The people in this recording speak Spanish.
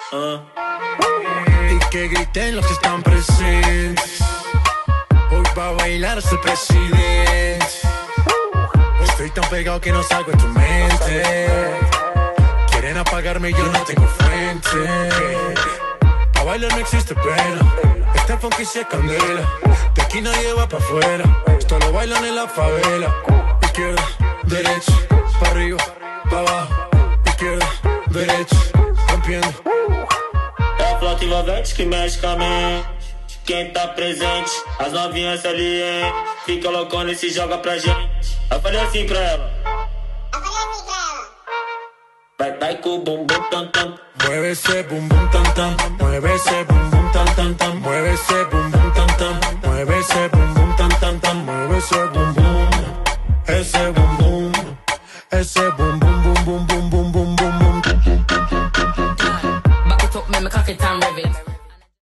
Y que griten los que están presentes. Hoy va a bailar hasta el presidente. Estoy tan pegado que no salgo en tu mente. Quieren apagarme y yo no tengo fuente. Pa' bailar no existe pena. Este funky se candela. De aquí nadie va pa' afuera. Esto lo bailan en la favela. Izquierda, derecha, pa' arriba, pa' abajo. Izquierda, derecha, rompiendo. É a flauta envolvente que mexe com a mente. Quem tá presente, as novinhas ali, hein? Fica loucona e se joga pra gente. Eu falei assim pra ela. Vai com o bumbum tam tam. Mueve ese bum bum tam tam. Mueve ese bum bum tam tam tam. Mueve ese bum bum tam tam. Mueve ese bum bum tam tam tam. Mueve ese bum bum. Ese bum bum. Ese bum bum bum bum bum bum bum bum bum. Back it up, make me cock it and rev it.